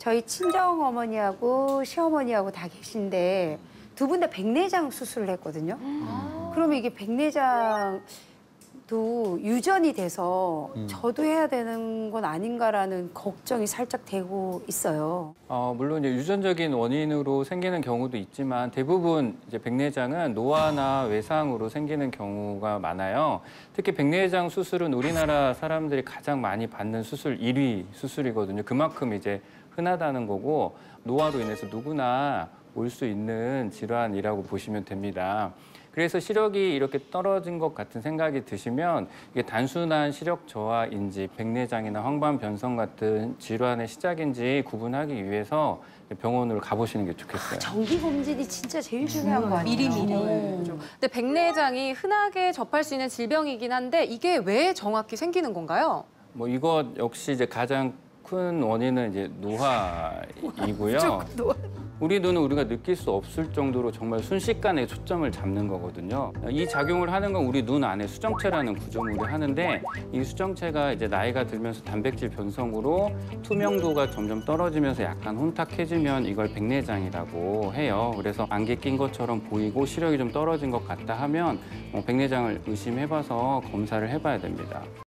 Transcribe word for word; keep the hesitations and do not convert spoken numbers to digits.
저희 친정 어머니하고 시어머니하고 다 계신데 두 분 다 백내장 수술을 했거든요. 아. 그러면 이게 백내장도 유전이 돼서 음. 저도 해야 되는 건 아닌가라는 걱정이 살짝 되고 있어요. 어, 물론 이제 유전적인 원인으로 생기는 경우도 있지만 대부분 이제 백내장은 노화나 외상으로 생기는 경우가 많아요. 특히 백내장 수술은 우리나라 사람들이 가장 많이 받는 수술 일 위 수술이거든요. 그만큼 이제 흔하다는 거고 노화로 인해서 누구나 올 수 있는 질환이라고 보시면 됩니다. 그래서 시력이 이렇게 떨어진 것 같은 생각이 드시면 이게 단순한 시력 저하인지 백내장이나 황반 변성 같은 질환의 시작인지 구분하기 위해서 병원으로 가보시는 게 좋겠어요. 정기 검진이 진짜 제일 중요한 거 아니에요? 미리미리. 네. 근데 백내장이 흔하게 접할 수 있는 질병이긴 한데 이게 왜 정확히 생기는 건가요? 뭐 이것 역시 이제 가장 큰 원인은 이제 노화이고요. 우리 눈은 우리가 느낄 수 없을 정도로 정말 순식간에 초점을 잡는 거거든요. 이 작용을 하는 건 우리 눈 안에 수정체라는 구조물이 하는데 이 수정체가 이제 나이가 들면서 단백질 변성으로 투명도가 점점 떨어지면서 약간 혼탁해지면 이걸 백내장이라고 해요. 그래서 안개 낀 것처럼 보이고 시력이 좀 떨어진 것 같다 하면 백내장을 의심해봐서 검사를 해봐야 됩니다.